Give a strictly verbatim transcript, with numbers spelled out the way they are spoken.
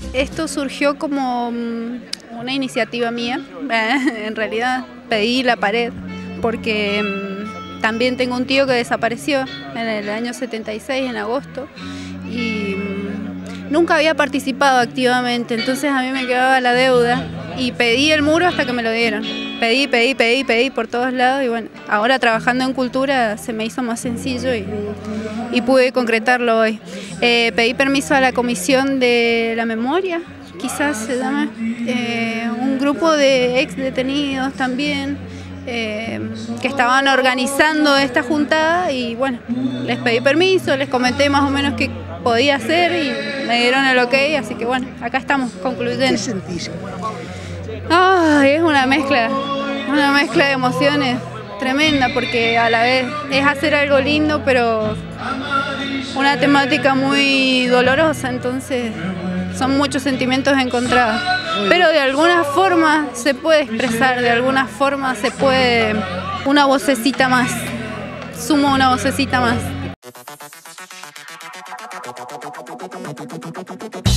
Esto surgió como una iniciativa mía. En realidad pedí la pared porque también tengo un tío que desapareció en el año setenta y seis, en agosto, y nunca había participado activamente, entonces a mí me quedaba la deuda y pedí el muro hasta que me lo dieron. Pedí, pedí, pedí, pedí por todos lados y bueno, ahora trabajando en cultura se me hizo más sencillo y, y pude concretarlo hoy. Eh, pedí permiso a la Comisión de la Memoria, quizás se llama, eh, un grupo de ex detenidos también, eh, que estaban organizando esta juntada y bueno, les pedí permiso, les comenté más o menos qué podía hacer y me dieron el ok, así que bueno, acá estamos concluyendo. ¿Qué sentís? Oh, es una mezcla, una mezcla de emociones tremenda porque a la vez es hacer algo lindo, pero una temática muy dolorosa, entonces son muchos sentimientos encontrados. Pero de alguna forma se puede expresar, de alguna forma se puede, una vocecita más, sumo una vocecita más.